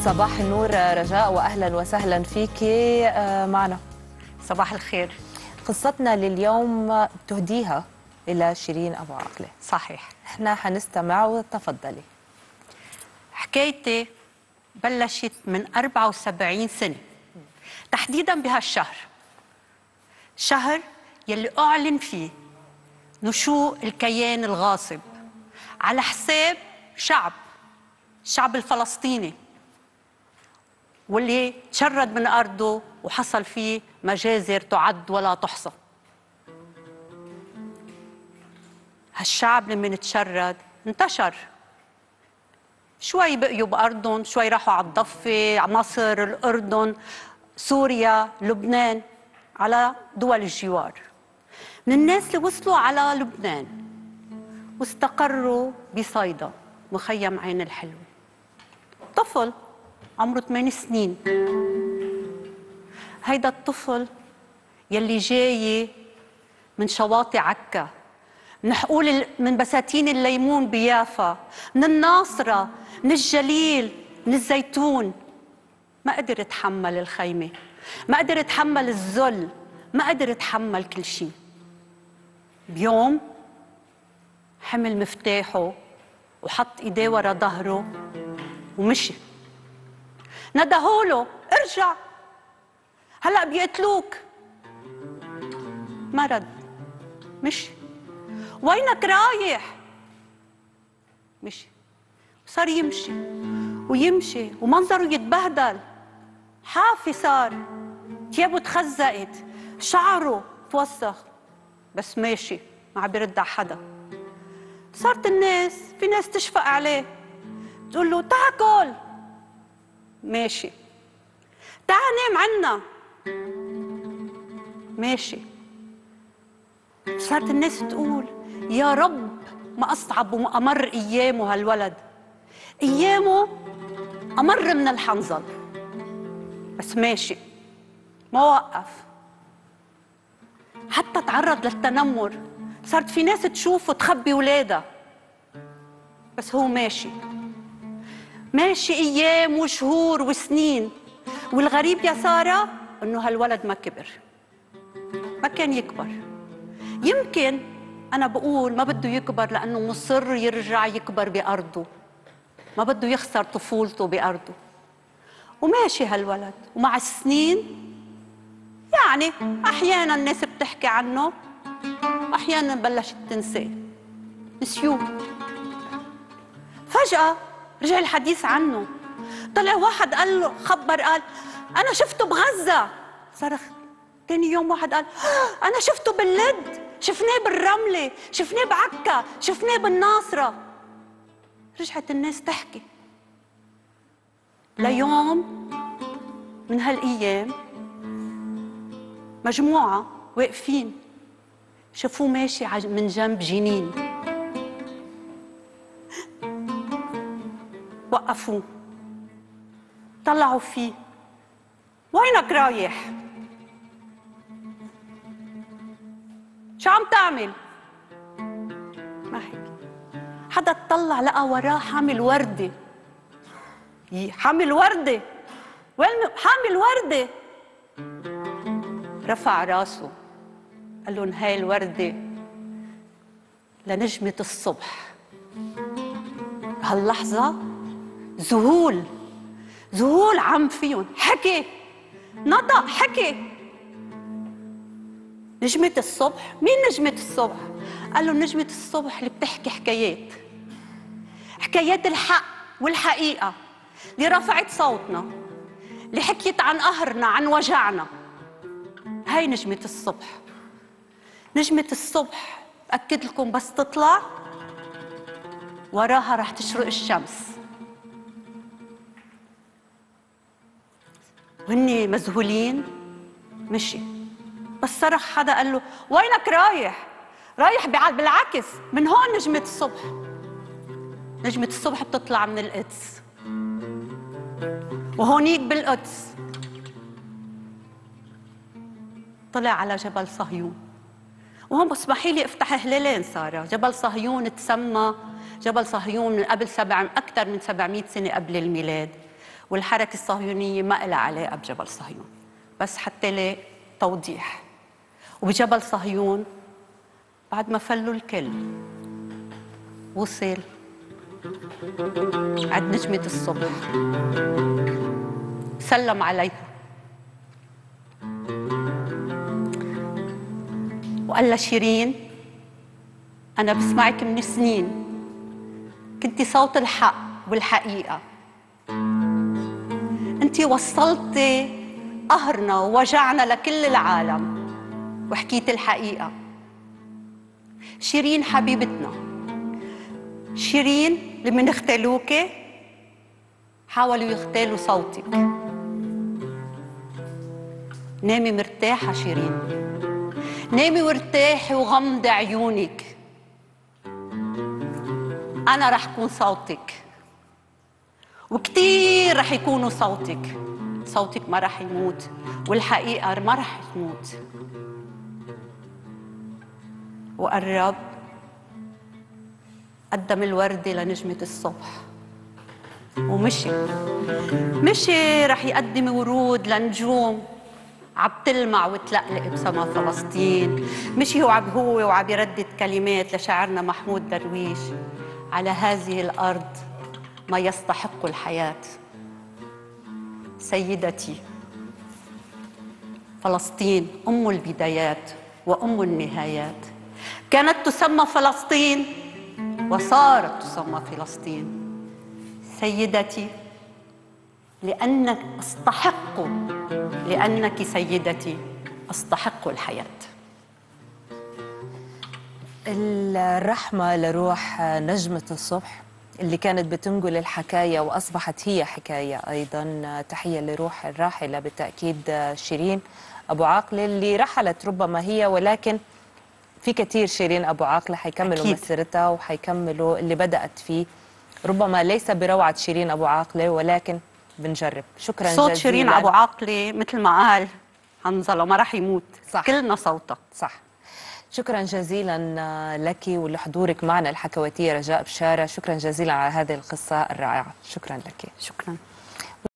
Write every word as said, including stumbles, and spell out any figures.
صباح النور رجاء، وأهلا وسهلا فيك معنا. صباح الخير. قصتنا لليوم تهديها إلى شيرين أبو عقلة. صحيح. احنا حنستمع وتفضلي. حكايتي بلشت من أربعة وسبعين سنة تحديدا بهالشهر، شهر يلي أعلن فيه نشوء الكيان الغاصب على حساب شعب الشعب الفلسطيني، واللي تشرد من أرضه وحصل فيه مجازر تعد ولا تحصى. هالشعب لما تشرد انتشر، شوي بقيوا بأرضهم، شوي راحوا على الضفة، على مصر، الأردن، سوريا، لبنان، على دول الجوار. من الناس اللي وصلوا على لبنان واستقروا بصيدا مخيم عين الحلوة، طفل عمره ثمان سنين. هيدا الطفل يلي جاي من شواطئ عكا، من حقول من بساتين الليمون بيافا، من الناصرة، من الجليل، من الزيتون، ما قدر يتحمل الخيمة، ما قدر يتحمل الذل، ما قدر يتحمل كل شيء. بيوم حمل مفتاحه وحط ايديه ورا ظهره ومشي. ندهوله ارجع هلا بيقتلوك، ما رد، مشي. وينك رايح؟ مشي. صار يمشي ويمشي ومنظره يتبهدل، حافي صار، ثيابه تخزقت، شعره توسخ، بس ماشي ما عم بيرد على حدا. صارت الناس في ناس تشفق عليه، تقول له تاكل، ماشي. تعال نام عنا، ماشي. صارت الناس تقول يا رب ما أصعب وما أمر أيامه هالولد، أيامه أمر من الحنظل، بس ماشي ما وقف. حتى تعرض للتنمر، صارت في ناس تشوفه تخبي ولادها، بس هو ماشي ماشي أيام وشهور وسنين. والغريب يا سارة إنه هالولد ما كبر، ما كان يكبر. يمكن أنا بقول ما بده يكبر لأنه مصر يرجع يكبر بأرضه، ما بده يخسر طفولته بأرضه، وماشي هالولد. ومع السنين يعني أحيانا الناس بتحكي عنه، أحيانا بلشت تنساه، نسيوه. فجأة رجع الحديث عنه، طلع واحد قال له، خبر قال أنا شفته بغزة. صرخ تاني يوم واحد قال أنا شفته باللد، شفناه بالرملة، شفناه بعكا، شفناه بالناصرة. رجعت الناس تحكي. ليوم من هالأيام مجموعة واقفين شافوه ماشي من جنب جنين، وقفوه طلعوا فيه، وينك رايح؟ شو عم تعمل؟ ما حكي. حدا اطلع لقى وراه حامل وردة. حامل وردة؟ وين حامل وردة؟ رفع راسه قال لهم هاي الوردة لنجمة الصبح. هاللحظة ذهول ذهول عم فيهم، حكي نطق حكي. نجمة الصبح؟ مين نجمة الصبح؟ قال له نجمة الصبح اللي بتحكي حكايات، حكايات الحق والحقيقة، اللي رفعت صوتنا، اللي حكيت عن قهرنا، عن وجعنا. هاي نجمة الصبح. نجمة الصبح بأكد لكم بس تطلع وراها رح تشرق الشمس. وهني مذهولين مشي. بس صرخ حدا قال له وينك رايح؟ رايح بالعكس، من هون نجمة الصبح. نجمة الصبح بتطلع من القدس، وهونيك بالقدس طلع على جبل صهيون. وهون بسمحي لي افتح هلالين سارة. جبل صهيون تسمى جبل صهيون من قبل سبع أكثر من سبعمئة سنة قبل الميلاد، والحركة الصهيونية ما لها علاقة بجبل صهيون، بس حتى لي توضيح. وبجبل صهيون بعد ما فلوا الكل وصل عند نجمة الصبح، سلم عليها وقال لها شيرين أنا بسمعك من سنين، كنتي صوت الحق والحقيقة، أنتي وصلتي قهرنا ووجعنا لكل العالم وحكيت الحقيقة. شيرين حبيبتنا، شيرين اللي من اغتالوكي حاولوا يغتالوا صوتك. نامي مرتاحة شيرين، نامي وارتاحي وغمضي عيونك، أنا رح كون صوتك وكتير رح يكونوا صوتك. صوتك ما رح يموت والحقيقة ما رح تموت. وقرب قدم الوردة لنجمة الصبح ومشي مشي رح يقدم ورود لنجوم عم تلمع وتلقلق بسما فلسطين. مشي هو عم هو وعم يردد كلمات لشاعرنا محمود درويش: على هذه الأرض ما يستحق الحياة. سيدتي، فلسطين أم البدايات وأم النهايات، كانت تسمى فلسطين وصارت تسمى فلسطين. سيدتي، لأنك أستحق، لأنك سيدتي أستحق الحياة. الرحمة لروح نجمة الصبح اللي كانت بتنقل الحكاية وأصبحت هي حكاية أيضا. تحية لروح الراحلة بالتأكيد شيرين أبو عاقلة اللي رحلت ربما هي، ولكن في كتير شيرين أبو عاقلة حيكملوا أكيد مسيرتها وحيكملوا اللي بدأت فيه، ربما ليس بروعة شيرين أبو عاقلة ولكن بنجرب. شكرا صوت جزيلا. صوت شيرين أبو عاقلة مثل ما قال حنظلة ما راح يموت، صح. كلنا صوتها صح. شكرا جزيلا لك ولحضورك معنا الحكواتية رجاء بشارة. شكرا جزيلا على هذه القصة الرائعة. شكرا لك. شكرا.